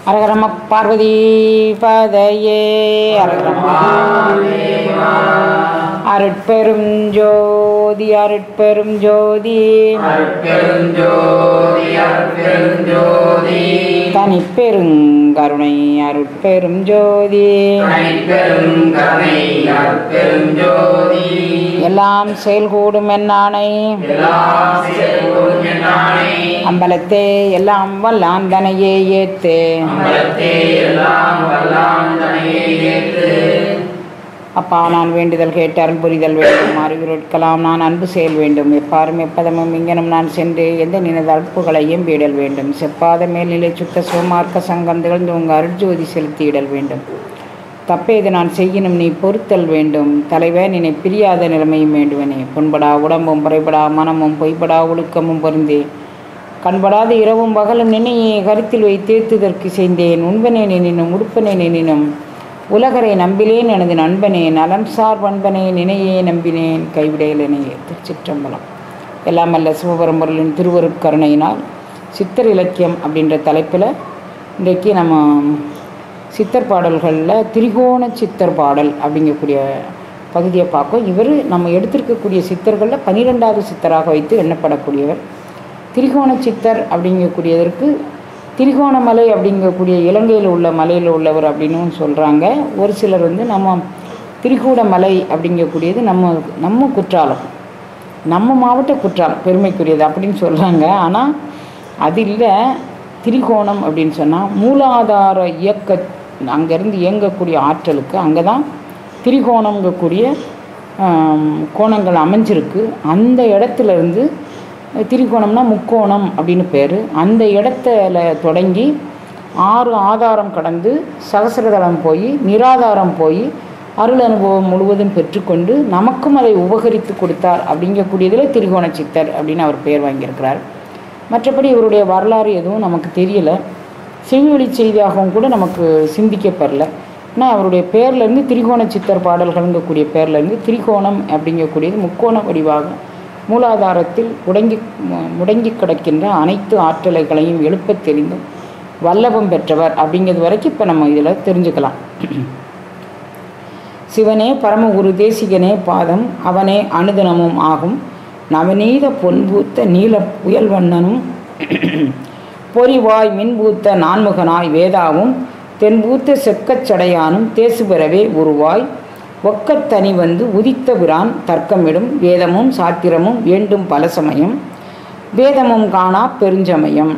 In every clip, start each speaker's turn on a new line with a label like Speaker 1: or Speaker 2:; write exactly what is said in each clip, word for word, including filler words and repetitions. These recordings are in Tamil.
Speaker 1: அரகரம பார்வதி பதையே அருட்பெரும் ஜோதி அருட்பெரும் ஜோதி தனிப்பெருங்கருணை அருட்பெரும் ஜோதி எல்லாம் செயல்கூடும் என்னானை அம்பலத்தே எல்லாம் வல்லான் தனையே ஏத்து அப்பா நான் வேண்டுதல் கேட்டு அருள் புரிதல் வேண்டும் அறிவுறுக்கலாம் நான் அன்பு செயல் வேண்டும் எப்பாரும் எப்பதமும் இங்கனும் நான் சென்று எந்த நினைத அற்புகளையும் வீடல் வேண்டும் செப்பாத மேல்நிலை சுத்த சுமார்க்க சங்கம் திகழ்ந்து உங்கள் அருட்ஜோதி செலுத்தியிடல் வேண்டும் தப்பேது நான் செய்யினும் நீ பொறுத்தல் வேண்டும் தலைவர் நினை பிரியாத நிலைமையும் வேண்டுவனே புண்படா உடம்பும் புறைபடா மனமும் பொய்படா ஒழுக்கமும் பொருந்தே கண்படாத இரவும் பகலும் நினையை கருத்தில் வைத்தேத்துதற்கு செய்தேன் உண்பனே நினினும் உடுப்பனே நினினும் உலகரை நம்பிலேன் எனது நண்பனே நலம் சார் பண்பனே நினையே நம்பினேன் கைவிடையிலனையே. திருச்சிற்றம்பலம். எல்லாம் அல்ல சிவபரம்பொருளின் திருவருட்கருணையினால் சித்தர் இலக்கியம் அப்படின்ற தலைப்பில் இன்றைக்கு நம்ம சித்தர் பாடல்களில் திரிகோண சித்தர் பாடல் அப்படிங்கக்கூடிய பகுதியை பார்க்கும். இவர் நம்ம எடுத்திருக்கக்கூடிய சித்தர்களில் பன்னிரெண்டாவது சித்தராக வைத்து எண்ணப்படக்கூடியவர். திரிகோண சித்தர் அப்படிங்கக்கூடியதற்கு திரிகோணமலை அப்படிங்கக்கூடிய இலங்கையில் உள்ள மலையில் உள்ளவர் அப்படின்னு சொல்கிறாங்க. ஒரு சிலர் வந்து நம்ம திரிகூடமலை அப்படிங்கக்கூடியது நம்ம நம்ம குற்றாலம், நம்ம மாவட்ட குற்றாலம் பெருமைக்குரியது அப்படின்னு சொல்கிறாங்க. ஆனால் அது இல்லை. திரிகோணம் அப்படின்னு சொன்னால் மூலாதார இயக்க அங்கேருந்து இயங்கக்கூடிய ஆற்றலுக்கு அங்கே தான் திரிகோணங்கக்கூடிய கோணங்கள் அமைஞ்சிருக்கு. அந்த இடத்துலேருந்து திரிகோணம்னா முக்கோணம் அப்படின்னு பேர். அந்த இடத்துல தொடங்கி ஆறு ஆதாரம் கடந்து சகசிரதளம் போய் நிராதாரம் போய் அருள் அனுபவம் முழுவதும் பெற்றுக்கொண்டு நமக்கும் அதை உபகரித்து கொடுத்தார் அப்படிங்கக்கூடியதில் திரிகோண சித்தர் அப்படின்னு அவர் பெயர் வாங்கியிருக்கிறார். மற்றபடி இவருடைய வரலாறு எதுவும் நமக்கு தெரியலை. செவிவழி செய்தியாகவும் கூட நமக்கு சிந்திக்கப்படல. ஆனால் அவருடைய பேர்லேருந்து திரிகோண சித்தர் பாடல்கள்ங்கக்கூடிய பேர்லேருந்து திரிகோணம் அப்படிங்கக்கூடியது முக்கோண வடிவாக மூலாதாரத்தில் முடங்கி முடங்கி கிடக்கின்ற அனைத்து ஆற்றலைகளையும் எழுப்பத் தெரிந்தும் வல்லபம் பெற்றவர் அப்படிங்கிறது வரைக்கும் இப்போ நம்ம இதில் தெரிஞ்சுக்கலாம். சிவனே பரமகுரு தேசிகனே பாதம் அவனே அனுதினமும் ஆகும் நவநீத பொன்பூத்த நீல புயல்வண்ணனும் பொறிவாய் மின்பூத்த நான்முகனாய் வேதாவும் தென்பூத்த செக்கச்சடையானும் தேசு பெறவே உருவாய் ஒக்கத்தனி வந்து உதித்த பிரான் தர்க்கமிடும் வேதமும் சாத்திரமும் வேண்டும் பல சமயம் வேதமும் காணா பெருஞ்சமயம்.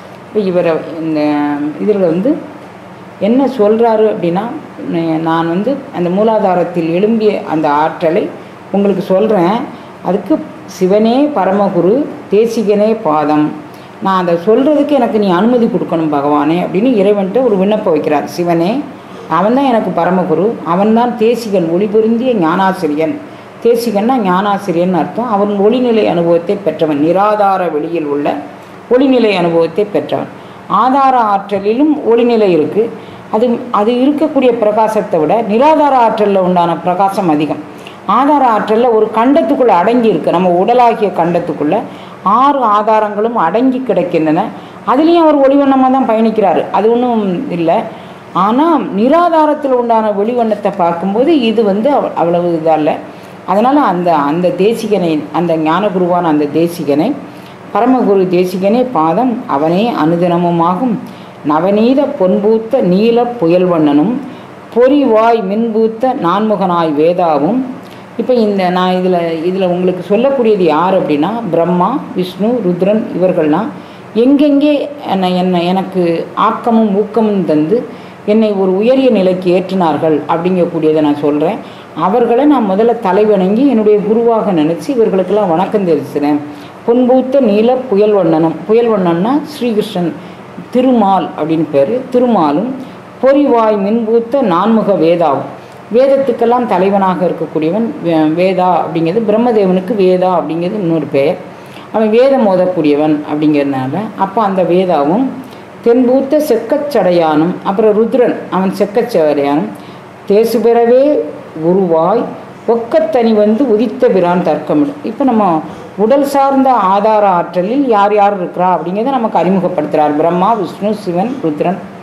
Speaker 1: இவரை இந்த இதில் வந்து என்ன சொல்கிறாரு அப்படின்னா, நான் வந்து அந்த மூலாதாரத்தில் எழும்பிய அந்த ஆற்றலை உங்களுக்கு சொல்கிறேன். அதுக்கு சிவனே பரமகுரு தேசிகனே பாதம், நான் அதை சொல்கிறதுக்கு எனக்கு நீ அனுமதி கொடுக்கணும் பகவானே அப்படின்னு இறைவன்ட்டு ஒரு விண்ணப்பம் வைக்கிறார். சிவனே அவன்தான் எனக்கு பரமகுரு, அவன்தான் தேசிகன் ஒளிபொருந்திய ஞானாசிரியன். தேசிகன்னா ஞானாசிரியன் அர்த்தம். அவன் ஒளிநிலை அனுபவத்தை பெற்றவன், நிராதார வெளியில் உள்ள ஒளிநிலை அனுபவத்தை பெற்றவன். ஆதார ஆற்றலிலும் ஒளிநிலை இருக்குது. அது அது இருக்கக்கூடிய பிரகாசத்தை விட நிராதார ஆற்றலில் உண்டான பிரகாசம் அதிகம். ஆதார ஆற்றலில் ஒரு கண்டத்துக்குள்ளே அடங்கி இருக்குது. நம்ம உடலாகிய கண்டத்துக்குள்ளே ஆறு ஆதாரங்களும் அடங்கி கிடக்கின்றன. அதுலேயும் அவர் ஒளிவண்ணமாக தான் பயணிக்கிறார், அது ஒன்றும் இல்லை. ஆனால் நிராதாரத்தில் உண்டான வெளிவண்ணத்தை பார்க்கும்போது இது வந்து அவ் அவ்வளவு இதாக இல்லை. அதனால் அந்த அந்த தேசிகனை, அந்த ஞானகுருவான அந்த தேசிகனை பரமகுரு தேசிகனே பாதம் அவனே அனுதினமுமாகும் நவநீத பொன்பூத்த நீல புயல்வண்ணனும் பொறிவாய் மின்பூத்த நான்முகனாய் வேதாவும். இப்போ இந்த நான் இதில் இதில் உங்களுக்கு சொல்லக்கூடியது யார் அப்படின்னா, பிரம்மா விஷ்ணு ருத்ரன் இவர்கள்லாம் எங்கெங்கே என்னை என்னை எனக்கு ஆக்கமும் ஊக்கமும் தந்து என்னை ஒரு உயரிய நிலைக்கு ஏற்றினார்கள் அப்படிங்கக்கூடியதை நான் சொல்கிறேன். அவர்களை நான் முதல்ல தலைவணங்கி என்னுடைய குருவாக நினச்சி இவர்களுக்கெல்லாம் வணக்கம் தெரிவிக்கிறேன். பொன்பூத்த நீல புயல்வண்ணனும், புயல்வண்ணன்னா ஸ்ரீகிருஷ்ணன், திருமால் அப்படின்னு பேர். திருமாலும் பொறிவாய் மின்பூத்த நான்முக வேதாவும், வேதத்துக்கெல்லாம் தலைவனாக இருக்கக்கூடியவன் வேதா அப்படிங்கிறது பிரம்மதேவனுக்கு வேதா அப்படிங்கிறது இன்னொரு பெயர். அவன் வேதம் ஓதக்கூடியவன் அப்படிங்கிறதுனால அப்போ அந்த வேதாவும் தென்பூத்த செக்கச்சடையானும் அப்புறம் ருத்ரன் அவன் செக்கச்சடையானும் தேசு பெறவே உருவாய் ஒக்கத்தனி வந்து உதித்த பிரான் தர்க்கமிடும். இப்போ நம்ம உடல் சார்ந்த ஆதார ஆற்றலில் யார் யார் இருக்கிறா அப்படிங்கிறத நமக்கு அறிமுகப்படுத்துகிறார். பிரம்மா விஷ்ணு சிவன் ருத்ரன்.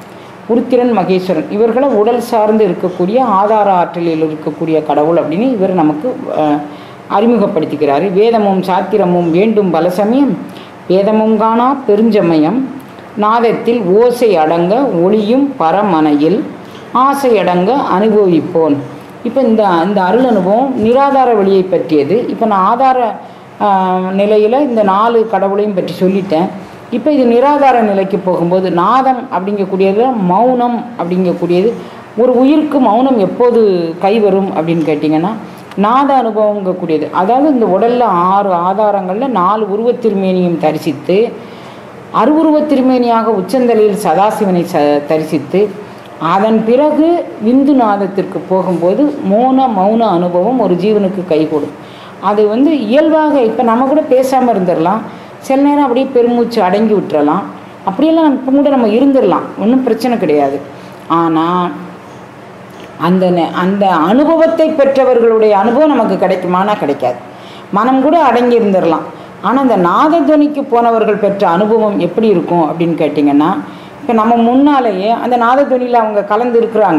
Speaker 1: உருத்திரன் மகேஸ்வரன் இவர்களை உடல் சார்ந்து இருக்கக்கூடிய ஆதார ஆற்றலில் இருக்கக்கூடிய கடவுள் அப்படின்னு இவர் நமக்கு அறிமுகப்படுத்திக்கிறார். வேதமும் சாத்திரமும் வேண்டும் பலசமயம் வேதமும் காணா பெருஞ்சமயம் நாதத்தில் ஓசை அடங்க ஒளியும் பரமனையில் ஆசை அடங்க அனுபவிப்போன். இப்போ இந்த இந்த அருள் அனுபவம் நிராதார வழியை பற்றியது. இப்போ நான் ஆதார நிலையில் இந்த நாலு கடவுளையும் பற்றி சொல்லிட்டேன். இப்போ இது நிராதார நிலைக்கு போகும்போது நாதம் அப்படிங்கக்கூடியது மௌனம் அப்படிங்கக்கூடியது. ஒரு உயிருக்கு மௌனம் எப்போது கைவரும் அப்படின்னு கேட்டிங்கன்னா நாத அனுபவங்கக்கூடியது. அதாவது இந்த உடலில் ஆறு ஆதாரங்களில் நாலு உருவத்திருமேனியும் தரிசித்து அருவுருவத்திருமேனியாக உச்சந்தலையில் சதாசிவனை ச தரிசித்து அதன் பிறகு விந்து நாதத்திற்கு போகும்போது மௌன மௌன அனுபவம் ஒரு ஜீவனுக்கு கைகூடும். அது வந்து இயல்பாக இப்போ நம்ம கூட பேசாமல் இருந்துடலாம், சில நேரம் அப்படியே பெருமூச்சு அடங்கி விட்டுறலாம், அப்படியெல்லாம் இப்போ கூட நம்ம இருந்துடலாம், ஒன்றும் பிரச்சனை கிடையாது. ஆனால் அந்த அந்த அனுபவத்தை பெற்றவர்களுடைய அனுபவம் நமக்கு கிடைக்குமானா கிடைக்காது. மனம் கூட அடங்கி இருந்துடலாம். ஆனால் அந்த நாதத்வனிக்கு போனவர்கள் பெற்ற அனுபவம் எப்படி இருக்கும் அப்படின்னு கேட்டிங்கன்னா இப்போ நம்ம முன்னாலேயே அந்த நாதத்வனியில் அவங்க கலந்து இருக்கிறாங்க.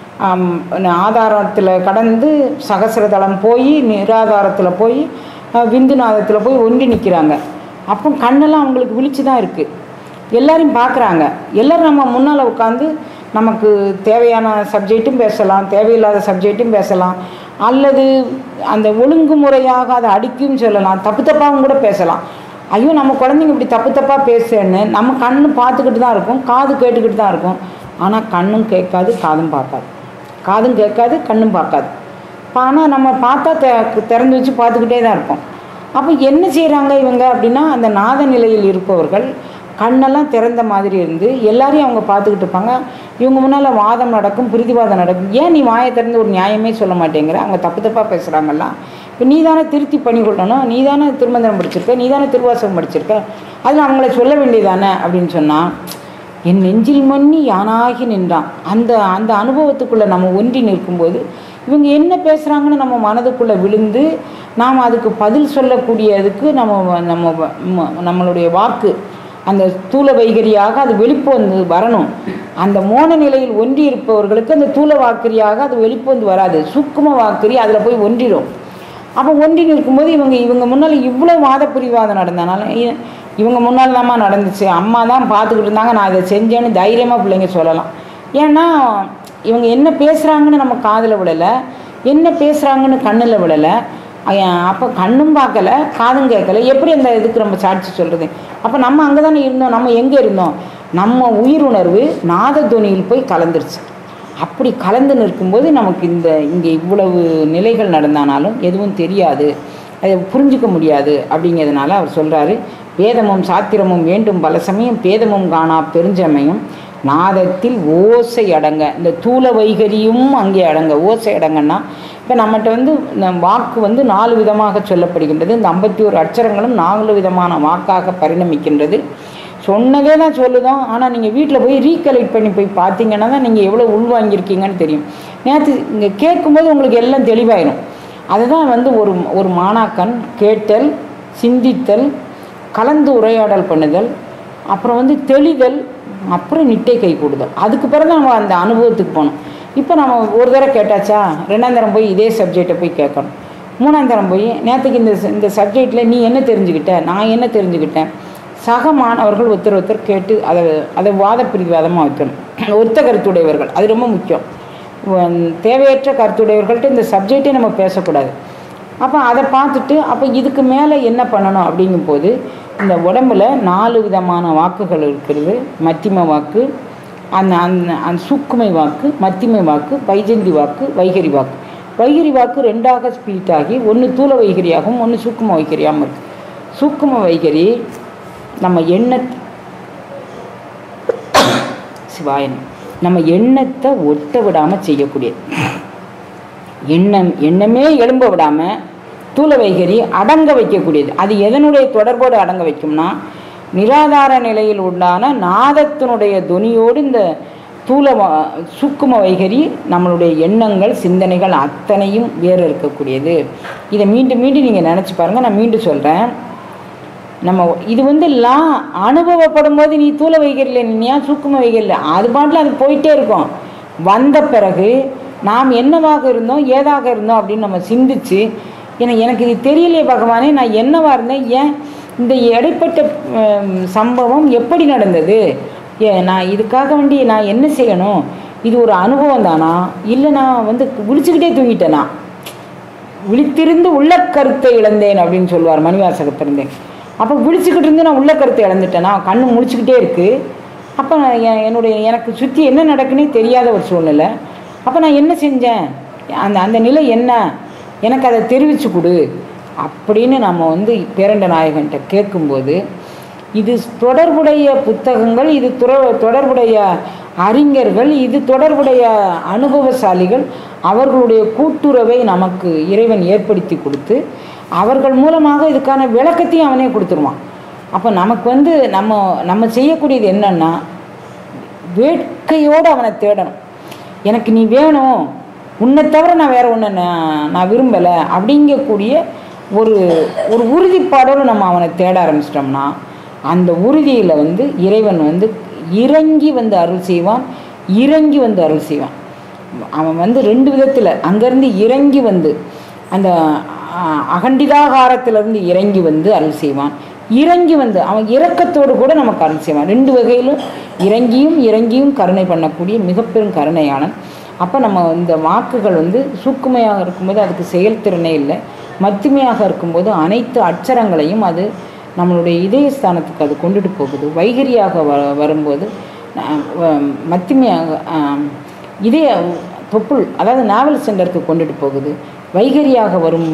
Speaker 1: ஆதாரத்தில் கடந்து சகசிரதளம் போய் நிராதாரத்தில் போய் விந்து நாதத்தில் போய் ஒன்றி நிற்கிறாங்க. அப்போ கண்ணெல்லாம் அவங்களுக்கு விழிச்சு தான் இருக்குது, எல்லோரையும் பார்க்குறாங்க. எல்லோரும் நம்ம முன்னால் உட்காந்து நமக்கு தேவையான சப்ஜெக்டும் பேசலாம், தேவையில்லாத சப்ஜெக்டும் பேசலாம், அல்லது அந்த ஒழுங்குமுறையாக அதை அடிக்கும் சொல்லலாம், தப்பு தப்பாகவும் கூட பேசலாம். ஐயோ நம்ம குழந்தைங்க இப்படி தப்பு தப்பாக பேசுன்னு நம்ம கண்ணு பார்த்துக்கிட்டு தான் இருக்கும், காது கேட்டுக்கிட்டு தான் இருக்கும். ஆனால் கண்ணும் கேட்காது, காதும் பார்க்காது, காதும் கேட்காது, கண்ணும் பார்க்காது. ஆனால் நம்ம பார்த்தா தெ திறந்து வச்சு பார்த்துக்கிட்டே தான் இருப்போம். அப்போ என்ன செய்கிறாங்க இவங்க அப்படின்னா அந்த நாத நிலையில் இருப்பவர்கள் கண்ணெல்லாம் திறந்த மாதிரி இருந்து எல்லாரையும் அவங்க பார்த்துக்கிட்டு இருப்பாங்க. இவங்க முன்னால் வாதம் நடக்கும், பிரிதிவாதம் நடக்கும். ஏன் நீ வாயை திறந்து ஒரு நியாயமே சொல்ல மாட்டேங்கிற, அவங்க தப்பு தப்பாக பேசுகிறாங்கல்லாம். இப்போ நீ தானே திருத்தி பண்ணி கொள்ளணும், நீ தானே திருமந்திரம் படிச்சிருக்க, நீ தானே திருவாசகம் படிச்சிருக்க, அதில் அவங்கள சொல்ல வேண்டியதானே அப்படின்னு சொன்னால் என் நெஞ்சில் மண்ணி யானாகி நின்றான். அந்த அந்த அனுபவத்துக்குள்ளே நம்ம ஒன்றி நிற்கும்போது இவங்க என்ன பேசுகிறாங்கன்னு நம்ம மனதுக்குள்ளே விழுந்து நாம் அதுக்கு பதில் சொல்லக்கூடியதுக்கு நம்ம நம்ம நம்மளுடைய வாக்கு அந்த தூல வைகரியாக அது வெளிப்பு வந்து வரணும். அந்த மோன நிலையில் ஒன்றி இருப்பவர்களுக்கு அந்த தூல வாக்கரியாக அது வெளிப்பு வந்து வராது, சூக்கும வாக்கரி அதில் போய் ஒன்றிடும். அப்போ ஒன்றி நிற்கும்போது இவங்க இவங்க முன்னால் இவ்வளோ வாத பிரிவாதம் நடந்தனால இவங்க முன்னால் தான்மா நடந்துச்சு, அம்மா தான் பார்த்துக்கிட்டு இருந்தாங்க, நான் இதை செஞ்சேன்னு தைரியமாக பிள்ளைங்க சொல்லலாம். ஏன்னா இவங்க என்ன பேசுகிறாங்கன்னு நம்ம காதில் விழலை, என்ன பேசுகிறாங்கன்னு கண்ணில் விழலை. அப்போ கண்ணும் பார்க்கல, காதும் கேட்கல, எப்படி அந்த இதுக்கு நம்ம சாட்சி சொல்கிறது? அப்போ நம்ம அங்கே தானே இருந்தோம். நம்ம எங்கே இருந்தோம்? நம்ம உயிருணர்வு நாதத்வனியில் போய் கலந்துருச்சு. அப்படி கலந்து நிற்கும்போது நமக்கு இந்த இங்கே இவ்வளவு நிலைகள் நடந்தானாலும் எதுவும் தெரியாது, அதை புரிஞ்சிக்க முடியாது. அப்படிங்கிறதுனால அவர் சொல்கிறாரு, வேதமும் சாத்திரமும் வேண்டும் பல சமயம் பேதமும் காணா பெருஞ்சமயம் நாதத்தில் ஓசை அடங்க. இந்த தூல வைகரியும் அங்கே அடங்க. ஓசை அடங்கன்னா இப்போ நம்மகிட்ட வந்து வாக்கு வந்து நாலு விதமாக சொல்லப்படுகின்றது. இந்த ஐம்பத்தி ஒரு அட்சரங்களும் நாலு விதமான வாக்காக பரிணமிக்கின்றது. சொன்னதே தான் சொல்லுதோம். ஆனால் நீங்கள் வீட்டில் போய் ரீகலெக்ட் பண்ணி போய் பார்த்தீங்கன்னா தான் நீங்கள் எவ்வளோ உள்வாங்கியிருக்கீங்கன்னு தெரியும். நேற்று இங்கே கேட்கும்போது உங்களுக்கு எல்லாம் தெளிவாயிடும். அதுதான் வந்து ஒரு ஒரு மாணாக்கன் கேட்டல், சிந்தித்தல், கலந்து உரையாடல் பண்ணுதல், அப்புறம் வந்து தெளிதல், அப்புறம் நிட்டை கை கூடுதல். அதுக்கு பிறகு நம்ம அந்த அனுபவத்துக்கு போகணும். இப்போ நம்ம ஒரு தடவை கேட்டாச்சா, ரெண்டாம் தரம் போய் இதே சப்ஜெக்டை போய் கேட்கணும். மூணாம் தரம் போய் நேற்றுக்கு இந்த இந்த சப்ஜெக்டில் நீ என்ன தெரிஞ்சுக்கிட்ட, நான் என்ன தெரிஞ்சுக்கிட்டேன், சக மாணவர்கள் ஒருத்தர் ஒருத்தர் கேட்டு அதை அதை வாத பிரிவாதமாக வைக்கணும். ஒத்த கருத்துடையவர்கள், அது ரொம்ப முக்கியம். தேவையற்ற கருத்துடையவர்கள்ட்ட இந்த சப்ஜெக்டே நம்ம பேசக்கூடாது. அப்போ அதை பார்த்துட்டு அப்போ இதுக்கு மேலே என்ன பண்ணணும் அப்படிங்கும்போது இந்த உடம்பில் நாலு விதமான வாக்குகள் இருக்கிறது. மத்திம வாக்கு, அந்த அந்த அந்த சூக்குமை வாக்கு, மத்திமை வாக்கு, வைஜந்தி வாக்கு, வைகரி வாக்கு. வைகரி வாக்கு ரெண்டாக ஸ்பீட் ஆகி ஒன்று தூல வைகரியாகவும் ஒன்று சூக்கும வைகரியாகவும் இருக்குது. சூக்கும வைகரி நம்ம எண்ண சிவாயன் நம்ம எண்ணத்தை ஒட்ட விடாமல் செய்யக்கூடியது. எண்ணம் எண்ணமே எழும்ப விடாமல் தூல வைகரி அடங்க வைக்கக்கூடியது. அது எதனுடைய தொடர்போடு அடங்க வைக்கும்னா நிராதார நிலையில் உண்டான நாதத்தினுடைய துனியோடு இந்த தூல சூக்கும வைகரி நம்மளுடைய எண்ணங்கள் சிந்தனைகள் அத்தனையும் வேறு இருக்கக்கூடியது. இதை மீண்டும் மீண்டும் நீங்கள் நினச்சி பாருங்கள். நான் மீண்டும் சொல்கிறேன், நம்ம இது வந்து லா அனுபவப்படும் போது நீ தூள வைகரில்லை, நீ ஏன் சூக்கும வைகரில்லை, அது பாட்டில் அது போயிட்டே இருக்கும். வந்த பிறகு நாம் என்னவாக இருந்தோம் ஏதாக இருந்தோம் அப்படின்னு நம்ம சிந்திச்சு, எனக்கு எனக்கு இது தெரியலையே பகவானே, நான் என்னவா இருந்தேன், ஏன் இந்த இடைப்பட்ட சம்பவம் எப்படி நடந்தது, ஏ நான் இதுக்காக வேண்டி நான் என்ன செய்யணும், இது ஒரு அனுபவம் தானா, இல்லை நான் வந்து விழிச்சுக்கிட்டே தூங்கிட்டேனா, விழித்திருந்து உள்ள கருத்தை இழந்தேன் அப்படின்னு சொல்லுவார் மணிவாசகத்திருந்தேன். அப்போ விழிச்சுக்கிட்டு இருந்து நான் உள்ள கருத்தை இழந்துட்டேனா, கண்ணு முழிச்சுக்கிட்டே இருக்குது. அப்போ என்னுடைய எனக்கு சுற்றி என்ன நடக்குன்னே தெரியாத ஒரு சூழ்நிலை. அப்போ நான் என்ன செஞ்சேன், அந்த அந்த நிலை என்ன, எனக்கு அதை தெரிவித்து கொடு அப்படின்னு நம்ம வந்து பேரண்ட நாயகன்கிட்ட கேட்கும்போது, இது தொடர்புடைய புத்தகங்கள், இது துற தொடர்புடைய அறிஞர்கள், இது தொடர்புடைய அனுபவசாலிகள், அவர்களுடைய கூட்டுறவை நமக்கு இறைவன் ஏற்படுத்தி கொடுத்து அவர்கள் மூலமாக இதுக்கான விளக்கத்தையும் அவனே கொடுத்துருவான். அப்போ நமக்கு வந்து நம்ம நம்ம செய்யக்கூடியது என்னன்னா, வேட்கையோடு அவனை தேடணும். எனக்கு நீ வேணும், உன்னை தவிர நான் வேற ஒன்று நான் நான் விரும்பலை அப்படிங்கக்கூடிய ஒரு ஒரு உறுதிப்பாடோடு நம்ம அவனை தேட ஆரம்பிச்சிட்டோம்னா, அந்த உறுதியில் வந்து இறைவன் வந்து இறங்கி வந்து அருள் செய்வான், இறங்கி வந்து அருள் செய்வான். அவன் வந்து ரெண்டு விதத்தில் அங்கேருந்து இறங்கி வந்து அந்த அகண்டிதாகாரத்திலிருந்து இறங்கி வந்து அருள் செய்வான், இறங்கி வந்து அவன் இரக்கத்தோடு கூட நமக்கு அருள் செய்வான். ரெண்டு வகையிலும் இறங்கியும் இறங்கியும் கருணை பண்ணக்கூடிய மிகப்பெரும் கருணையானன். அப்போ நம்ம இந்த வாக்குகள் வந்து சூக்குமையாக இருக்கும்போது அதுக்கு செயல்திறனே இல்லை, மத்திமையாக இருக்கும்போது அனைத்து அட்சரங்களையும் அது நம்மளுடைய இதயஸ்தானத்துக்கு அது கொண்டுட்டு போகுது. வைகரியாக வ வரும்போது மத்திமையாக இதய தொப்புள், அதாவது நாவல் சென்டருக்கு கொண்டுட்டு போகுது. வைகரியாக வரும்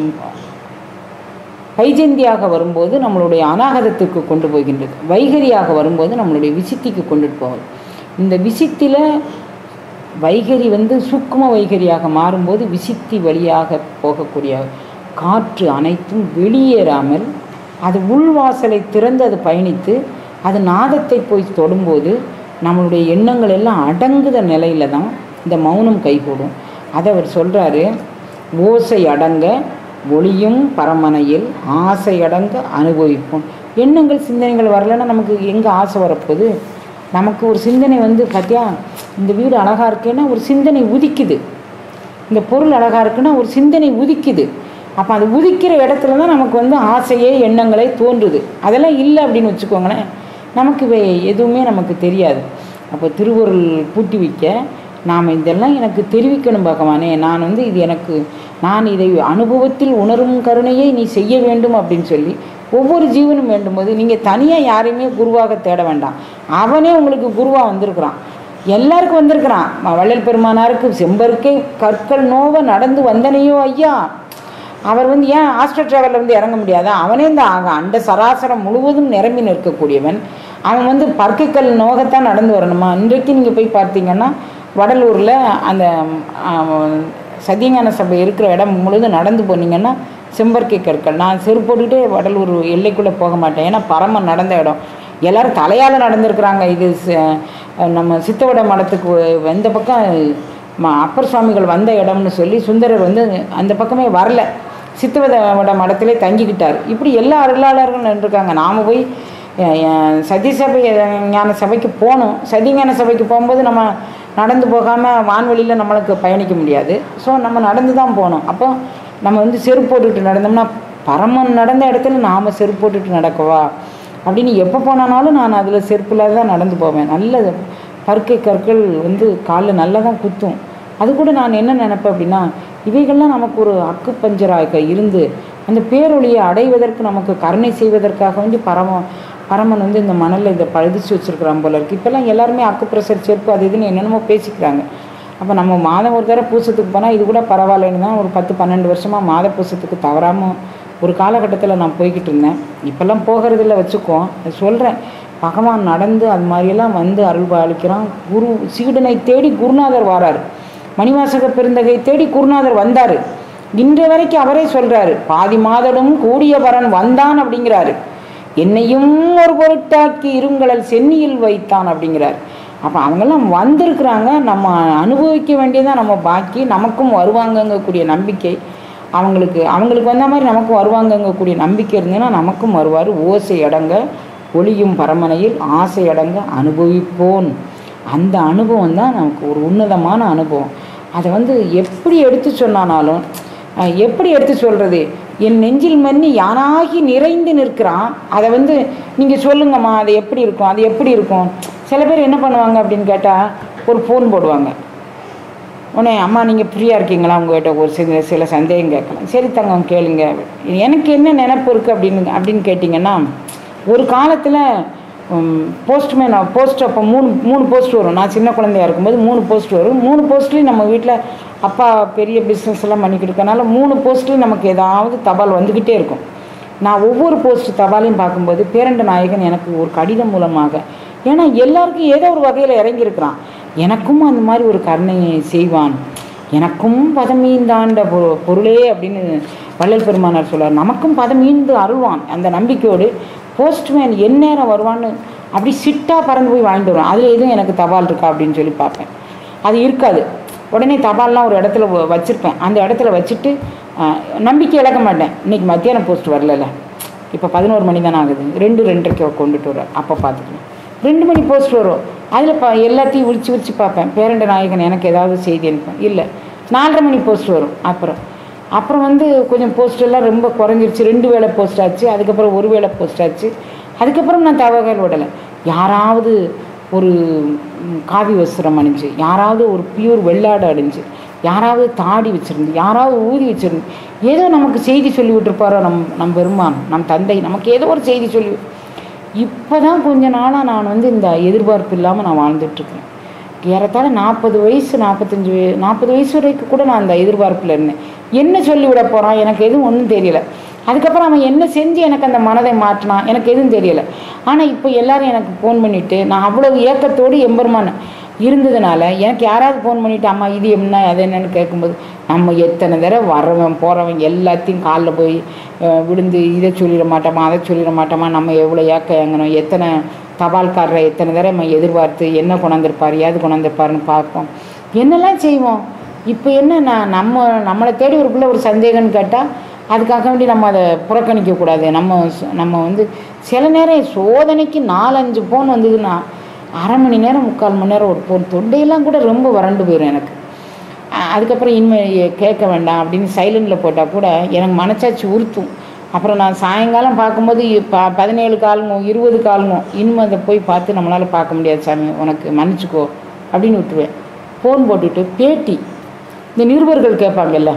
Speaker 1: வைஜந்தியாக வரும்போது நம்மளுடைய அநாகதத்துக்கு கொண்டு போகின்றது. வைகரியாக வரும்போது நம்மளுடைய விசித்திக்கு கொண்டுட்டு போகுது. இந்த விசித்தியில் வைகரி வந்து சூக்கும வைகரியாக மாறும்போது விசித்தி வழியாக போகக்கூடிய காற்று அனைத்தும் வெளியேறாமல் அது உள்வாசலை திறந்து அது பயணித்து அது நாதத்தை போய் தொடும்போது நம்மளுடைய எண்ணங்கள் எல்லாம் அடங்குத நிலையில் தான் இந்த மௌனம் கைகூடும். அதை அவர் சொல்கிறாரு, ஓசை அடங்க ஒளியும் பரமனையில் ஆசை அடங்க அனுபவிப்போம். எண்ணங்கள் சிந்தனைகள் வரலைன்னா நமக்கு எங்கே ஆசை வரப்போகுது? நமக்கு ஒரு சிந்தனை வந்து பார்த்தியா, இந்த வீடு அழகாக இருக்குன்னா ஒரு சிந்தனை உதிக்குது, இந்த பொருள் அழகாக இருக்குன்னா ஒரு சிந்தனை உதிக்குது. அப்போ அது உதிக்கிற இடத்துல தான் நமக்கு வந்து ஆசையே எண்ணங்களே தோன்றுது. அதெல்லாம் இல்லை அப்படின்னு வச்சுக்கோங்களேன், நமக்கு எதுவுமே நமக்கு தெரியாது. அப்போ திருவருள் பூட்டி வைக்க நாம் இதெல்லாம் எனக்கு தெரிவிக்கணும் பகவானே, நான் வந்து இது எனக்கு நான் இதை அனுபவத்தில் உணரும் கருணையை நீ செய்ய வேண்டும் அப்படின்னு சொல்லி ஒவ்வொரு ஜீவனும் வேண்டும்போது நீங்கள் தனியாக யாரையுமே குருவாக தேட வேண்டாம். அவனே உங்களுக்கு குருவாக வந்திருக்கிறான், எல்லாருக்கும் வந்திருக்கிறான். வள்ளல் பெருமானாருக்கு செம்பருக்கை கற்கள் நோவ நடந்து வந்தனையோ ஐயா, அவர் வந்து ஏன் ஆஸ்ட்ரோ டிராவலில் வந்து இறங்க முடியாதா? அவனே இந்த அண்ட சராசரம் முழுவதும் நிரம்பி நிற்கக்கூடியவன். அவன் வந்து பற்கைக்கல் நோகத்தான் நடந்து வரணுமா? இன்றைக்கு நீங்கள் போய் பார்த்தீங்கன்னா வடலூரில் அந்த சத்தியஞான சபை இருக்கிற இடம் முழுவதும் நடந்து போனீங்கன்னா செம்பருக்கை கற்கள். நான் செருப்பு போட்டுக்கிட்டே வடலூர் எல்லைக்குள்ளே போக மாட்டேன், ஏன்னா பரமன் நடந்த இடம். எல்லோரும் தலையால் நடந்திருக்கிறாங்க. இது நம்ம சித்தவட மடத்துக்கு வந்த பக்கம் அப்பர் சுவாமிகள் வந்த இடம்னு சொல்லி சுந்தரர் வந்து அந்த பக்கமே வரல, சித்தவட மடத்திலே தங்கிக்கிட்டார். இப்படி எல்லா அருளாளர்களும் நின்றுருக்காங்க. நாம் போய் சத்தியசபை ஞான சபைக்கு போகணும். சத்தியஞான சபைக்கு போகும்போது நம்ம நடந்து போகாமல் வான்வெளியில் நம்மளுக்கு பயணிக்க முடியாது. ஸோ நம்ம நடந்து தான் போகணும். அப்போ நம்ம வந்து செருப்பு போட்டுக்கிட்டு நடந்தோம்னா பரமன் நடந்த இடத்துல நாம் செருப்பு போட்டுட்டு நடக்கவா அப்படின்னு எப்போ போனாலும் நான் அதில் செருப்பில் தான் நடந்து போவேன். நல்ல பருக்கை கற்கள் வந்து காலில் நல்லா தான் குத்தும். அது கூட நான் என்ன நினைப்பேன் அப்படின்னா, இவைகள்லாம் நமக்கு ஒரு அக்கு பஞ்சராக இருந்து அந்த பேரொழியை அடைவதற்கு நமக்கு கருணை செய்வதற்காக வேண்டி பரம பரமன் வந்து இந்த மணலில் இதை பழுதிச்சு வச்சுருக்கிறான் போல இருக்குது. இப்போல்லாம் எல்லாருமே அக்கு ப்ரெஷர் செருப்பு அது இதுன்னு என்னென்னமோ பேசிக்கிறாங்க. அப்போ நம்ம மாதம் ஒரு தடவை பூசத்துக்கு போனால் இது கூட பரவாயில்லைன்னு தான் ஒரு பத்து பன்னெண்டு வருஷமாக மாத பூசத்துக்கு தவறாமல் ஒரு காலகட்டத்தில் நான் போய்கிட்டு இருந்தேன். இப்போல்லாம் போகிறதில்ல வச்சுக்குவோம். சொல்கிறேன், பகவான் நடந்து அது மாதிரியெல்லாம் வந்து அருள் பாலிக்கிறான். குரு சீடனை தேடி குருநாதர் வாரார், மணிவாசக பெருந்தகை தேடி குருநாதர் வந்தார். இன்றைய வரைக்கும் அவரே சொல்கிறாரு, பாதி மாதடும் கூடிய பரன் வந்தான் அப்படிங்கிறாரு. என்னையும் ஒரு பொருட்டாக்கி இருங்கடல் சென்னியில் வைத்தான் அப்படிங்கிறார். அப்போ அவங்கெல்லாம் வந்திருக்கிறாங்க, நம்ம அனுபவிக்க வேண்டியதான் நம்ம பாக்கி, நமக்கும் வருவாங்கங்கக்கூடிய நம்பிக்கை. அவங்களுக்கு அவங்களுக்கு வந்த மாதிரி நமக்கும் வருவாங்கங்கக்கூடிய நம்பிக்கை இருந்ததுன்னா நமக்கும் வருவார். ஓசை அடங்க ஒளியும் பரமனையில் ஆசை அடங்க அனுபவிப்போன். அந்த அனுபவம் தான் நமக்கு ஒரு உன்னதமான அனுபவம். அதை வந்து எப்படி எடுத்து சொன்னானாலும், எப்படி எடுத்து சொல்கிறது, என் நெஞ்சில் மண்ணி யானாகி நிறைந்து நிற்கிறான். அதை வந்து நீங்கள் சொல்லுங்கம்மா அது எப்படி இருக்கும், அது எப்படி இருக்கும். சில பேர் என்ன பண்ணுவாங்க அப்படின்னு கேட்டால் ஒரு ஃபோன் போடுவாங்க. உடனே அம்மா நீங்கள் ஃப்ரீயாக இருக்கீங்களா, உங்கள்கிட்ட ஒரு சில சில சந்தேகம் கேட்கலாம். சரி தங்கம் கேளுங்க. எனக்கு என்ன நினப்பு இருக்குது அப்படின்னு அப்படின்னு கேட்டிங்கன்னா, ஒரு காலத்தில் போஸ்ட்மேன் போஸ்ட் அப்போ மூணு மூணு போஸ்ட் வரும். நான் சின்ன குழந்தையாக இருக்கும்போது மூணு போஸ்ட் வரும். மூணு போஸ்ட்லேயும் நம்ம வீட்டில் அப்பா பெரிய பிஸ்னஸ் எல்லாம் பண்ணிக்கிட்டு இருக்கனால மூணு போஸ்ட்லேயும் நமக்கு ஏதாவது தபால் வந்துக்கிட்டே இருக்கும். நான் ஒவ்வொரு போஸ்ட் தபாலையும் பார்க்கும்போது பேரண்ட நாயகன் எனக்கு ஒரு கடிதம் மூலமாக, ஏன்னா எல்லாருக்கும் ஏதோ ஒரு வகையில் இறங்கியிருக்கிறான், எனக்கும் அந்த மாதிரி ஒரு கருணை செய்வான், எனக்கும் பதமீந்தாண்ட பொ பொருளே அப்படின்னு வள்ளல் பெருமானார் சொல்கிறார். நமக்கும் பதமீந்து அருள்வான். அந்த நம்பிக்கையோடு போஸ்ட்மேன் எந்நேரம் வருவான்னு அப்படி சிட்டாக பறந்து போய் வாங்கிட்டு வருவான். அதில் எதுவும் எனக்கு தபால் இருக்கா அப்படின்னு சொல்லி பார்ப்பேன். அது இருக்காது. உடனே தபால்லாம் ஒரு இடத்துல வச்சுருப்பேன். அந்த இடத்துல வச்சுட்டு நம்பிக்கை இழக்க மாட்டேன். இன்றைக்கி மத்தியானம் போஸ்ட் வரல, இப்போ பதினோரு மணி தானே ஆகுது, ரெண்டு ரெண்டரைக்கு கொண்டுட்டு வர, அப்போ பார்த்துக்கலாம். ரெண்டு மணி போஸ்ட் வரும். அதில் ப எல்லாத்தையும் உரிச்சு உரிச்சு பார்ப்பேன். பேரண்ட நாயகன் எனக்கு ஏதாவது செய்தி அனுப்பேன். இல்லை, நாலரை மணி போஸ்ட் வரும். அப்புறம் அப்புறம் வந்து கொஞ்சம் போஸ்டெல்லாம் ரொம்ப குறைஞ்சிருச்சு. ரெண்டு வேளை போஸ்ட் ஆச்சு, அதுக்கப்புறம் ஒரு வேளை போஸ்ட் ஆச்சு. அதுக்கப்புறம் நான் தவறுகள் விடலை. யாராவது ஒரு காவி வஸ்திரம் அணிஞ்சு, யாராவது ஒரு பியூர் வெள்ளாடை அணிஞ்சு, யாராவது தாடி வச்சுருந்து, யாராவது ஊதி வச்சுருந்து, ஏதோ நமக்கு செய்தி சொல்லி விட்டுருப்பாரோ நம் நம் பெருமான், நம் தந்தை நமக்கு ஏதோ ஒரு செய்தி சொல்லி. இப்போ தான் கொஞ்ச நாளாக நான் வந்து இந்த எதிர்பார்ப்பு இல்லாமல் நான் வாழ்ந்துட்டுருக்கேன். ஏறத்தாழ நாற்பது வயசு நாற்பத்தஞ்சு நாற்பது வயசு வரைக்கும் கூட நான் அந்த எதிர்பார்ப்பில் இருந்தேன். என்ன சொல்லிவிட போகிறான் எனக்கு எதுவும் ஒன்றும் தெரியலை. அதுக்கப்புறம் அவன் என்ன செஞ்சு எனக்கு அந்த மனதை மாற்றினான் எனக்கு எதுவும் தெரியலை. ஆனால் இப்போ எல்லோரும் எனக்கு ஃபோன் பண்ணிவிட்டு, நான் அவ்வளவு ஏக்கத்தோடு எம்பெருமான் இருந்ததுனால எனக்கு யாராவது ஃபோன் பண்ணிவிட்டு அம்மா இது என்ன அது என்னன்னு கேட்கும்போது, நம்ம எத்தனை தடவை வர்றவன் போகிறவன் எல்லாத்தையும் காலில் போய் விழுந்து இதை சொல்லிட மாட்டோமா அதை சொல்லிட மாட்டோமா, நம்ம எவ்வளோ ஏக்க ஏங்கணும், எத்தனை தபால்காரரை எத்தனை தடவை நம்ம எதிர்பார்த்து என்ன கொண்டாந்துருப்பார் ஏது கொண்டாந்துருப்பாருன்னு பார்ப்போம், என்னெல்லாம் செய்வோம். இப்போ என்ன, நான் நம்ம நம்மளை தேடி ஒரு பிள்ளை ஒரு சந்தேகம்னு கேட்டால் அதுக்காக வேண்டி நம்ம அதை புறக்கணிக்கக்கூடாது. நம்ம நம்ம வந்து சில நேரம் சோதனைக்கு நாலஞ்சு ஃபோன் வந்ததுன்னா அரை மணி நேரம் முக்கால் மணி நேரம் ஒரு ஃபோன், தொண்டையெல்லாம் கூட ரொம்ப வறண்டு போயிடும் எனக்கு. அதுக்கப்புறம் இனிமேல் கேட்க வேண்டாம் அப்படின்னு சைலண்டில் போட்டால் கூட எனக்கு மனச்சாட்சி உறுத்தும். அப்புறம் நான் சாயங்காலம் பார்க்கும்போது ப பதினேழு காலுங்க இருபது காலுங்க இனிமே அதை போய் பார்த்து நம்மளால் பார்க்க முடியாது சாமி, உனக்கு மன்னிச்சிக்கோ அப்படின்னு விட்டுருவேன். ஃபோன் போட்டுவிட்டு பேட்டி, இந்த நிருபர்கள் கேட்பாங்கல்ல,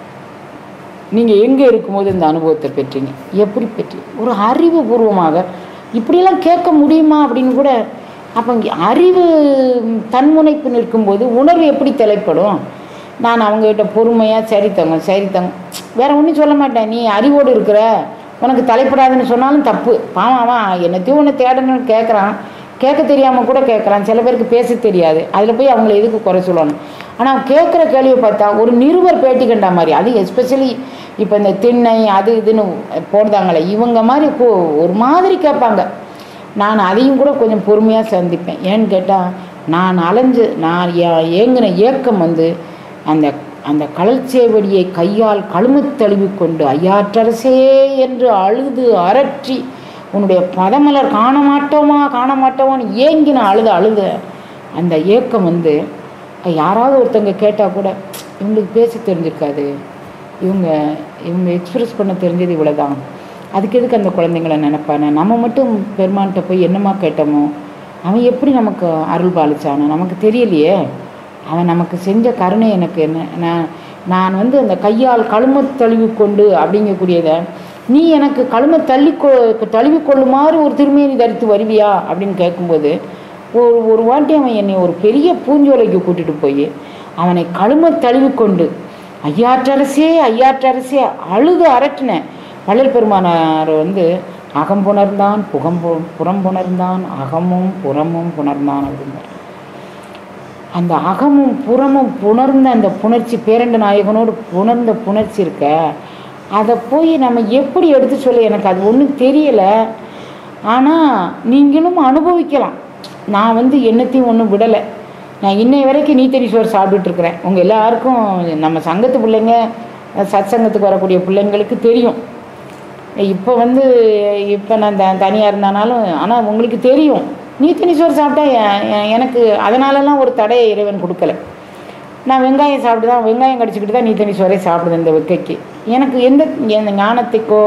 Speaker 1: நீங்கள் எங்கே இருக்கும்போது இந்த அனுபவத்தை பெற்றீங்க, எப்படி பெற்றீங்க, ஒரு அறிவுபூர்வமாக இப்படியெல்லாம் கேட்க முடியுமா அப்படின்னு கூட. அப்போ அறிவு தன்முனைப்பு நிற்கும்போது உணர்வு எப்படி தலைப்படும். நான் அவங்ககிட்ட பொறுமையாக சரி தங்க சரி தங்க வேறு ஒன்றும் சொல்ல மாட்டேன். நீ அறிவோடு இருக்கிற, உனக்கு தலைப்படாதுன்னு சொன்னாலும் தப்பு. பாமாவா என்னத்தையும் ஒன்று தேடணும்னு கேட்குறான், கேட்க தெரியாமல் கூட கேட்குறான். சில பேருக்கு பேச தெரியாது, அதில் போய் அவங்கள எதுக்கு குறை சொல்லணும். ஆனால் கேட்குற கேள்வியை பார்த்தா ஒரு நிருபர் பேட்டி கண்டா மாதிரி, அது எஸ்பெஷலி இப்போ இந்த திண்ணை அது இதுன்னு போடுதாங்களே இவங்க மாதிரி ஒரு மாதிரி கேட்பாங்க. நான் அதையும் கூட கொஞ்சம் பொறுமையாக சந்திப்பேன். ஏன்னு கேட்டால் நான் அலைஞ்சு நான் ஏங்கின ஏக்கம் வந்து அந்த அந்த கடல்சேவடியை கையால் கழுமத் தழுவி கொண்டு ஐயாற்றரசே என்று அழுது அரற்றி உன்னுடைய பதமலர் காண மாட்டோமா காண மாட்டோமான்னு ஏங்கின அழுத அழுத அந்த ஏக்கம் வந்து யாராவது ஒருத்தவங்க கேட்டால் கூட இவங்களுக்கு பேச தெரிஞ்சிருக்காது, இவங்க இவங்க எக்ஸ்பிரஸ் பண்ண தெரிஞ்சது இவ்வளோ தான், அதுக்கு எதுக்கு அந்த குழந்தைங்கள நினைப்பானே, நம்ம மட்டும் பெருமான்கிட்ட போய் என்னமா கேட்டோமோ, அவன் எப்படி நமக்கு அருள் பாலிச்சானோ நமக்கு தெரியலையே, அவன் நமக்கு செஞ்ச கருணை எனக்கு என்ன. நான் நான் வந்து அந்த கையால் கழும தழுவி கொண்டு அப்படிங்கக்கூடியதை நீ எனக்கு கழும தள்ளி கொ தழுவி கொள்ளுமாறு ஒரு திருமேனி தரித்து வருவியா அப்படின்னு கேட்கும்போது ஒரு ஒரு வாட்டி அவன் என்னை ஒரு பெரிய பூஞ்சோலைக்கு கூட்டிகிட்டு போய் அவனை கழும தழுவி கொண்டு ஐயாற்றரசே ஐயாற்றரசே அழுது அரட்டினேன். வள்ளல் பெருமானார் வந்து அகம் புணர்ந்தான் புகம் புறம் புணர்ந்தான் அகமும் புறமும் புணர்ந்தான் அப்படின்னார். அந்த அகமும் புறமும் புணர்ந்த அந்த புணர்ச்சி, பேரண்ட நாயகனோடு புணர்ந்த புணர்ச்சி இருக்க, அதை போய் நம்ம எப்படி எடுத்து சொல்ல எனக்கு அது ஒன்றும் தெரியலை. ஆனால் நீங்களும் அனுபவிக்கலாம். நான் வந்து என்னத்தையும் ஒன்றும் விடலை. நான் இன்னை வரைக்கும் நீத்தரி சோறு சாப்பிட்டுட்ருக்குறேன். உங்கள் எல்லாருக்கும் நம்ம சங்கத்து பிள்ளைங்க சத்சங்கத்துக்கு வரக்கூடிய பிள்ளைங்களுக்கு தெரியும். இப்போ வந்து இப்போ நான் த தனியாக இருந்தானாலும் ஆனால் உங்களுக்கு தெரியும், நீத்தனி சோறு சாப்பிட்டா எனக்கு அதனாலலாம் ஒரு தடையை இறைவன் கொடுக்கல. நான் வெங்காயம் சாப்பிட்டு தான் வெங்காயம் கடிச்சிக்கிட்டு தான் நீத்தனி சோறை சாப்பிடுது இந்த வெக்கைக்கு. எனக்கு எந்த எந்த ஞானத்துக்கோ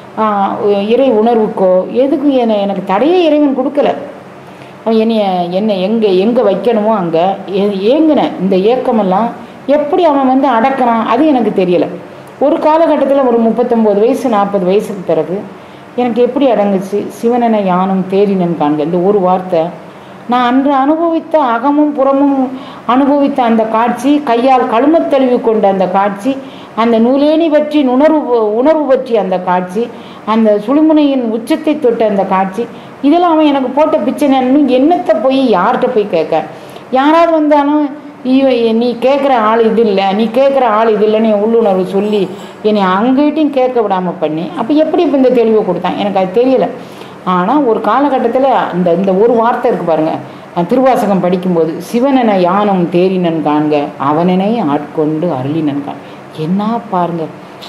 Speaker 1: இறை உணர்வுக்கோ எதுக்கும் என்ன எனக்கு தடையே இறைவன் கொடுக்கல. அவன் என்னைய என்ன எங்கே எங்கே வைக்கணுமோ அங்கே ஏங்கினேன். இந்த ஏக்கமெல்லாம் எப்படி அவன் வந்து அடக்கிறான் அது எனக்கு தெரியலை. ஒரு காலகட்டத்தில் ஒரு முப்பத்தொம்போது வயசு நாற்பது வயசுக்கு பிறகு எனக்கு எப்படி அடங்குச்சு? சிவனென யானும் தேரினன் காண்க, இந்த ஒரு வார்த்தை நான் அன்று அனுபவித்த அகமும் புறமும் அனுபவித்த அந்த காட்சி, கையால் கழுமத் தழுவி கொண்ட அந்த காட்சி, அந்த நூலேணி பற்றி உணர்வு உணர்வு பற்றி அந்த காட்சி, அந்த சுழுமுனையின் உச்சத்தை தொட்ட அந்த காட்சி, இதெல்லாம் அவன் எனக்கு போட்ட பிச்சை. நான் என்னத்தை போய் யார்கிட்ட போய் கேட்க? யாராவது வந்தாலும் நீ கேட்குற ஆள் இது இல்லை, நீ கேட்குற ஆள் இது இல்லைன்னு என் உள்ளுணர்வு சொல்லி என்னை அங்கிட்டையும் கேட்க விடாமல் பண்ணி அப்போ எப்படி இப்போ இந்த தெளிவை கொடுத்தான் எனக்கு அது தெரியலை. ஆனால் ஒரு காலகட்டத்தில் அந்த இந்த ஒரு வார்த்தை இருக்குது பாருங்கள், திருவாசகம் படிக்கும்போது சிவனென யானும் தேரினன் காண்க அவனனை ஆட்கொண்டு அருளினன் காண். என்ன பாருங்க,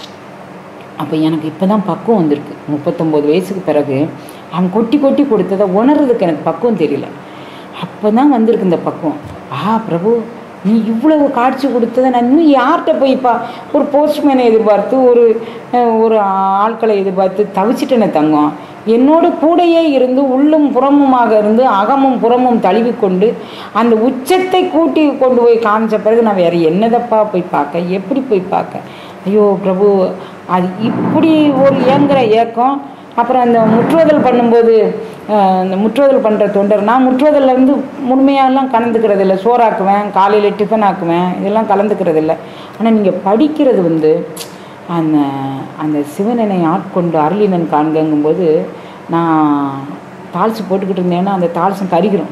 Speaker 1: அப்போ எனக்கு இப்போ தான் பக்குவம் வந்திருக்கு. முப்பத்தொம்போது வயசுக்கு பிறகு அவன் கொட்டி கொட்டி கொடுத்ததை உணர்றதுக்கு எனக்கு பக்குவம் தெரியல. அப்போ தான் வந்திருக்கு இந்த பக்குவம். ஆ பிரபு, நீ இவ்வளவு காட்சி கொடுத்ததை நான் இன்னும் யார்கிட்ட போய்ப்பா ஒரு போஸ்ட்மேனை எதிர்பார்த்து ஒரு ஒரு ஆட்களை எதிர்பார்த்து தவிச்சிட்டேனே தங்கம். என்னோட கூடையே இருந்து உள்ளும் புறமுமாக இருந்து அகமும் புறமும் தழுவிக்கொண்டு அந்த உச்சத்தை கூட்டி கொண்டு போய் காமிச்ச பிறகு நான் வேறு என்னதப்பா போய் பார்க்க, எப்படி போய் பார்க்க? ஐயோ பிரபு, அது இப்படி ஒரு ஏங்குற ஏக்கம். அப்புறம் அந்த முற்றுவதல் பண்ணும்போது இந்த முற்றுவதல் பண்ணுற தொண்டர், நான் முற்றுவதல்லேருந்து முழுமையாலாம் கலந்துக்கிறது இல்லை. சோறாக்குவேன், காலையில் டிஃபன் ஆக்குவேன், இதெல்லாம் கலந்துக்கிறது இல்லை. ஆனால் நீங்கள் படிக்கிறது வந்து அந்த அந்த சிவனனை ஆட்கொண்டு அருளினன் காண்கும்போது நான் தாளிச்சு போட்டுக்கிட்டு இருந்தேன்னா அந்த தாளிசம் கறிக்கிறோம்.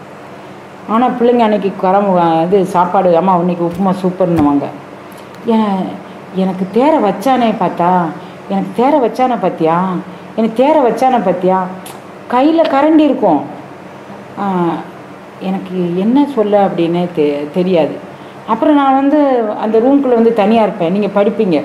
Speaker 1: ஆனால் பிள்ளைங்க அன்றைக்கி கரம் இது சாப்பாடு, அம்மா இன்னைக்கு உப்புமா சூப்பர்னுவாங்க. ஏன் எனக்கு தேர வச்சானே பார்த்தா, எனக்கு தேர வச்சானே பார்த்தியா, எனக்கு தேர வச்சானே பார்த்தியா, கையில் கரண்டி இருக்கும். எனக்கு என்ன சொல்ல அப்படின்னு தெ தெரியாது. அப்புறம் நான் வந்து அந்த ரூம்குள்ளே வந்து தனியாக இருப்பேன். நீங்கள் படிப்பீங்க,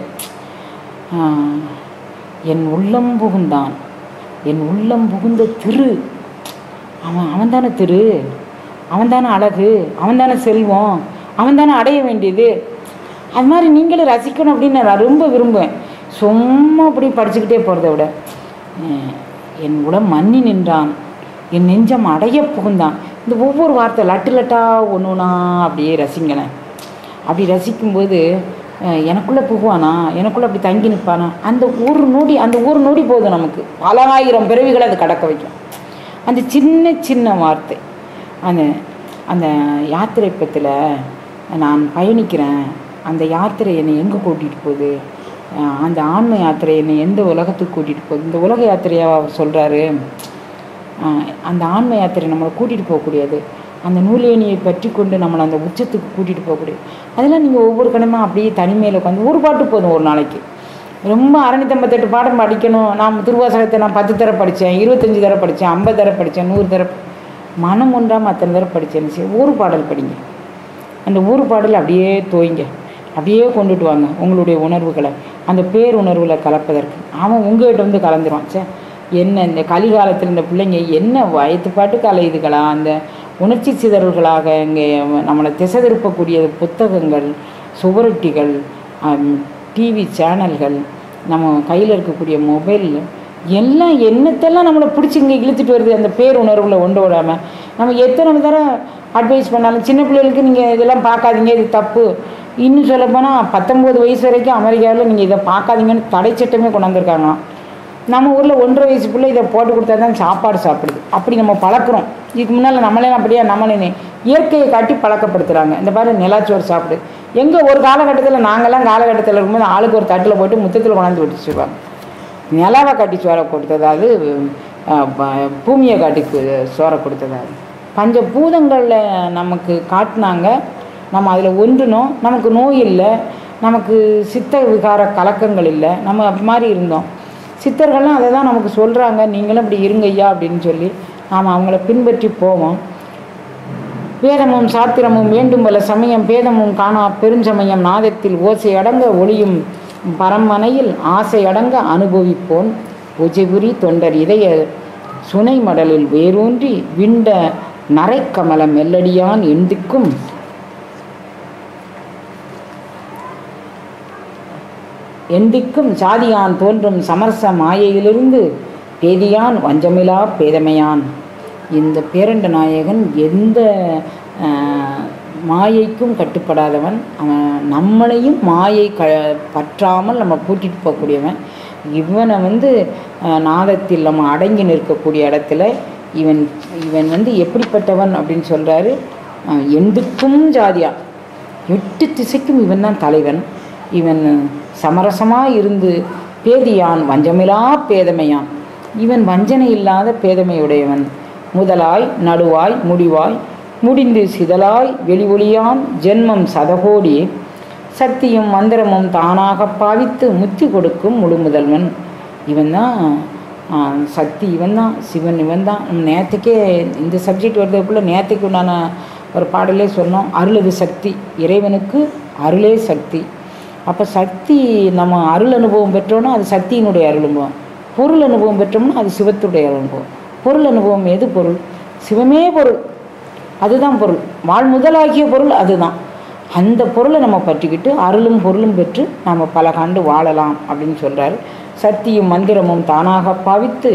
Speaker 1: என் உள்ளம் புகுந்தான், என் உள்ளம் புகுந்த திரு அவன் அவன் தானே திரு, அவன் தானே அழகு, அவன் தானே செல்வம், அவன் தானே அடைய வேண்டியது. அது மாதிரி நீங்களும் ரசிக்கணும் அப்படின்னு நான் ரொம்ப விரும்புவேன். சும்மா அப்படி படிச்சுக்கிட்டே போகிறத விட என் உடம் மன்னி நின்றான், என் நெஞ்சம் அடைய புகுந்தான், இந்த ஒவ்வொரு வார்த்தை லட்டு லட்டா ஒன்று ஒன்றா அப்படியே ரசிங்களேன். அப்படி ரசிக்கும்போது எனக்குள்ளே புகுவானா, எனக்குள்ளே அப்படி தங்கி நிற்பானா, அந்த ஒரு நொடி அந்த ஒரு நொடி போதும் நமக்கு பல ஆயிரம் பிறவிகளை அது கடக்க வைக்கும். அந்த சின்ன சின்ன வார்த்தை, அந்த அந்த யாத்திரை பத்தில் நான் பயணிக்கிறேன், அந்த யாத்திரை என்னை எங்கே கூட்டிகிட்டு போகுது, அந்த ஆன்ம யாத்திரை என்னை எந்த உலகத்துக்கு கூட்டிகிட்டு போகுது, இந்த உலக யாத்திரையாக அவர் சொல்கிறாரு. அந்த ஆன்ம யாத்திரை நம்மளை கூட்டிகிட்டு போகக்கூடியது, அந்த நூலேணியை பற்றி கொண்டு நம்மளை அந்த உச்சத்துக்கு கூட்டிகிட்டு போகக்கூடியது. அதெல்லாம் நீங்கள் ஒவ்வொரு கணமாக அப்படியே தனிமையில் உட்காந்து ஒரு பாட்டு போதும் ஒரு நாளைக்கு. ரொம்ப அறநூற்றம்பத்தெட்டு பாடம் படிக்கணும். நான் திருவாசகத்தை நான் பத்து தர படித்தேன், இருபத்தஞ்சி தர படித்தேன், ஐம்பது தர படித்தேன், நூறு தர மனம் ஒன்றாமல் அத்தனை தர படித்தேன்னு சரி ஒரு பாடல் படிங்க. அந்த ஒரு பாடல் அப்படியே தோய்ங்க, அப்படியே கொண்டுட்டு வாங்க உங்களுடைய உணர்வுகளை அந்த பேருணர்வில் கலப்பதற்கு. அவன் உங்கள்கிட்ட வந்து கலந்துருவான். சே என்ன இந்த கலிகாலத்தில் இந்த பிள்ளைங்க என்ன வயத்து பாட்டு கலையுதுகளா, அந்த உணர்ச்சி சிதறல்களாக இங்கே நம்மளை திசை திருப்பக்கூடிய புத்தகங்கள், சுவரொட்டிகள், டிவி சேனல்கள், நம்ம கையில் இருக்கக்கூடிய மொபைல் எல்லாம் என்னத்தெல்லாம் நம்மளை பிடிச்சி இங்கே இழுத்துட்டு வருது. அந்த பேருணர்வில் ஒன்று விடாமல் நம்ம எத்தனை தரம் அட்வைஸ் பண்ணாலும் சின்ன பிள்ளைகளுக்கு நீங்கள் இதெல்லாம் பார்க்காதீங்க, இது தப்பு. இன்னும் சொல்லப்போனால் பத்தொம்போது வயசு வரைக்கும் அமெரிக்காவில் நீங்கள் இதை பார்க்காதீங்கன்னு தடை சட்டமே கொண்டாந்துருக்காங்களாம். நம்ம ஊரில் ஒன்றரை வயசு பிள்ளை இதை போட்டு கொடுத்தா தான் சாப்பாடு சாப்பிடுது. அப்படி நம்ம பழக்கிறோம். இதுக்கு முன்னால் நம்மளே அப்படியே நம்மளே இயற்கையை காட்டி பழக்கப்படுத்துகிறாங்க. இந்த மாதிரி நிலாச்சோறு சாப்பிடு. எங்கே ஒரு காலகட்டத்தில் நாங்கள்லாம் காலகட்டத்தில் இருக்கும்போது ஆளுக்கு ஒரு தட்டில் போட்டு முத்தத்தில் கொண்டாந்து விட்டுச்சுருவாங்க. நிலாவை காட்டி சோறை கொடுத்ததாவது, பூமியை காட்டி சோறை கொடுத்ததாவது, பஞ்ச பூதங்களில் நமக்கு காட்டினாங்க. நம்ம அதில் ஒன்றுனோம், நமக்கு நோய் இல்லை, நமக்கு சித்த விகார கலக்கங்கள் இல்லை, நம்ம அப்படி மாதிரி இருந்தோம். சித்தர்கள்லாம் அதை தான் நமக்கு சொல்கிறாங்க, நீங்களும் இப்படி இருங்கய்யா அப்படின்னு சொல்லி நாம் அவங்கள பின்பற்றி போவோம். வேதமும் சாத்திரமும் வேண்டும் பல சமயம் பேதமும் காணா பெருஞ்சமயம் நாதத்தில் ஓசை அடங்க ஒளியும் பரமனையில் ஆசையடங்க அனுபவிப்போன் பூஜைபுரி தொண்டர் இதய சுனை மடலில் வேரூன்றி விண்ட நரைக்கமல மெல்லடியான் எந்திக்கும் எந்திக்கும் சாதியான் தோன்றும் சமரச மாயையிலிருந்து பேதியான் வஞ்சமிலா பேதமையான். இந்த பேரண்ட நாயகன் எந்த மாயைக்கும் கட்டுப்படாதவன். அவன் நம்மளையும் மாயை க பற்றாமல் நம்ம கூட்டிகிட்டு போகக்கூடியவன். இவனை வந்து நாதத்தில் நம்ம அடங்கி நிற்கக்கூடிய இடத்துல இவன் இவன் வந்து எப்படிப்பட்டவன் அப்படின்னு சொல்கிறாரு. எந்துக்கும் ஜாதியா, எட்டு திசைக்கும் இவன் தான் தலைவன். இவன் சமரசமாக இருந்து பேதியான் வஞ்சமிலா பேதமையான். இவன் வஞ்சனை இல்லாத பேதமையுடையவன். முதலாய் நடுவாய் முடிவாய் முடிந்து சிதலாய் வெளி ஒளியான் ஜென்மம் சதகோடி சக்தியும் மந்திரமும் தானாக பாவித்து முத்தி கொடுக்கும் முழு முதல்வன். இவன் தான் சக்தி, இவன் தான் சிவன், இவன் தான். நேற்றுக்கே இந்த சப்ஜெக்ட் வருதுக்குள்ளே நேற்றுக்கு உண்டான ஒரு பாடலே சொன்னோம். அருளது சக்தி, இறைவனுக்கு அருளே சக்தி. அப்போ சக்தி நம்ம அருள் அனுபவம் பெற்றோன்னா அது சக்தியினுடைய அருள் அனுபவம். பொருள் அனுபவம் பெற்றோம்னா அது சிவத்துடைய அனுபவம். பொருள் அனுபவம் எது பொருள்? சிவமே பொருள், அதுதான் பொருள். வாழ் முதலாகிய பொருள் அதுதான். அந்த பொருளை நம்ம பற்றிக்கிட்டு அருளும் பொருளும் பெற்று நம்ம பல காண்டு வாழலாம் அப்படின்னு சொல்கிறாரு. சக்தியும் மந்திரமும் தானாக பாவித்து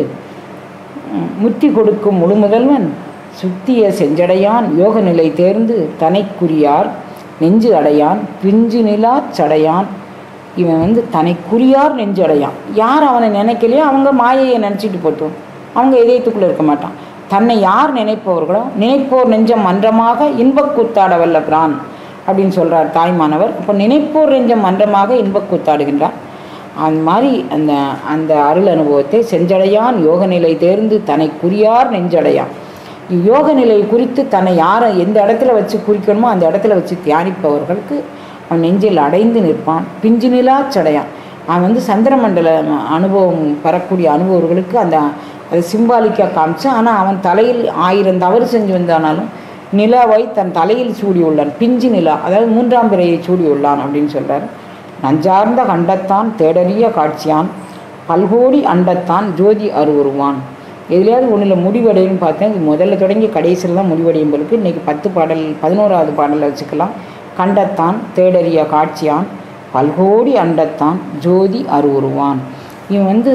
Speaker 1: முத்தி கொடுக்கும் முழு முதல்வன் சுத்திய செஞ்சடையான் யோக நிலை தேர்ந்து தனைக்குரியார் நெஞ்சு அடையான் பிஞ்சு நிலா சடையான். இவன் வந்து தனைக்குரியார் நெஞ்சு அடையான். யார் அவனை நினைக்கலையோ அவங்க மாயையை நினச்சிட்டு போட்டோம், அவங்க இதயத்துக்குள்ளே இருக்க மாட்டான். தன்னை யார் நினைப்பவர்களோ நினைப்போர் நெஞ்சம் மன்றமாக இன்பக் கூத்தாட வல்ல பிரான் அப்படின்னு சொல்கிறார் தாய்மானவர். இப்போ நினைப்போர் நெஞ்சம் மன்றமாக இன்பக் கூத்தாடுகின்றார். அந்த மாதிரி அந்த அந்த அருள் அனுபவத்தை செஞ்சடையான் யோக நிலை தேர்ந்து தன்னை குறியார் நெஞ்சடையான். யோக நிலை குறித்து தன்னை யாரை எந்த இடத்துல வச்சு குறிக்கணுமோ அந்த இடத்துல வச்சு தியானிப்பவர்களுக்கு அவன் நெஞ்சில் அடைந்து நிற்பான். பிஞ்சு நிலா சடையான். அவன் வந்து சந்திரமண்டல அனுபவம் பெறக்கூடிய அனுபவர்களுக்கு அந்த அதை சிம்பாலிக்காக காமிச்சான். ஆனால் அவன் தலையில் ஆயிரம் தவறு செஞ்சு வந்தானாலும் நிலாவை தன் தலையில் சூடி உள்ளான். பிஞ்சு நிலா, அதாவது மூன்றாம் பிறையை சூடி உள்ளான் அப்படின்னு சொல்கிறார். நஞ்சார்ந்த கண்டத்தான் தேடறிய காட்சியான் பல்கோடி அண்டத்தான் ஜோதி அருவுருவான். எதுலையாவது ஒன்றில் முடிவடைன்னு பார்த்தேன். இது முதல்ல தொடங்கி கடைசியில் தான் முடிவடையும் பொழுது இன்றைக்கி பத்து பாடல் பதினோராவது பாடலில் வச்சுக்கலாம். கண்டத்தான் தேடறிய காட்சியான் பல்கோடி அண்டத்தான் ஜோதி அருவுருவான். இவன் வந்து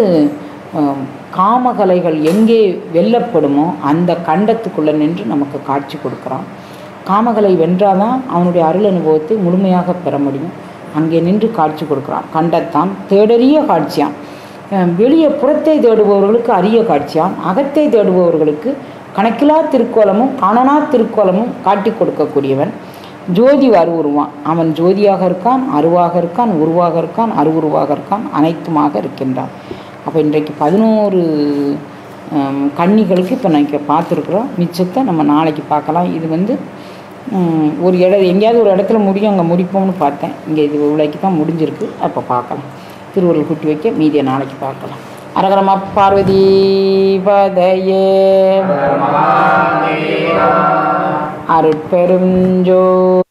Speaker 1: காமகலைகள் எங்கே வெல்லப்படுமோ அந்த கண்டத்துக்குள்ளே நின்று நமக்கு காட்சி கொடுக்குறான். காமகலை வென்றாதான் அவனுடைய அருள் அனுபவத்தை முழுமையாக பெற முடியும். அங்கே நின்று காட்சி கொடுக்குறான். கண்டத்தான் தேடறிய காட்சியான். வெளியே புறத்தை தேடுபவர்களுக்கு அரிய காட்சியான், அகத்தை தேடுபவர்களுக்கு கணக்கிலா திருக்கோலமும் காணனா திருக்கோலமும் காட்டி கொடுக்கக்கூடியவன். ஜோதி அருவுருவான். அவன் ஜோதியாக இருக்கான், அருவாக இருக்கான், உருவாக இருக்கான், அருவுருவாக இருக்கான், அனைத்துமாக இருக்கின்றான். அப்போ இன்றைக்கு பதினோரு கன்னிகளுக்கு இப்போ நான் இங்கே பார்த்துருக்குறோம். மிச்சத்தை நம்ம நாளைக்கு பார்க்கலாம். இது வந்து ஒரு இட எங்கேயாவது ஒரு இடத்துல முடியும், அங்கே முடிப்போம்னு பார்த்தேன். இங்கே இது இவ்வளோக்கு தான் முடிஞ்சிருக்கு. அப்போ பார்க்கலாம். திருவள்ளுவர் குட்டி வைக்க மீதியை நாளைக்கு பார்க்கலாம். அரகரம பார்வதி பதையே அருட்பெருஞ்சோ